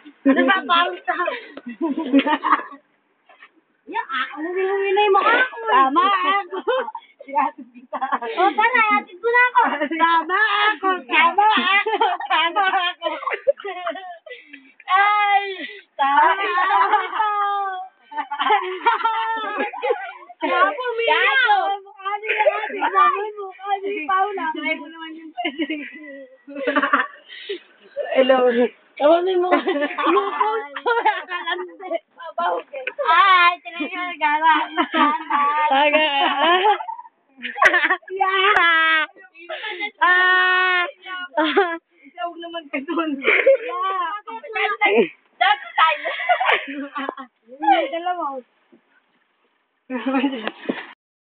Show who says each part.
Speaker 1: Ano ba, parang sa... Yan, huminay mo ako. Tama ako. O, tara, atid mo na ako. Tama ako. Tama ako. Tama ako. Ay, tama ako. Kaya po, Mia. Mukha niya yung atid namin. Mukha niya yung Paula. Kaya ko naman yung pwede.
Speaker 2: Hello.
Speaker 1: Tawa mo yung mukha.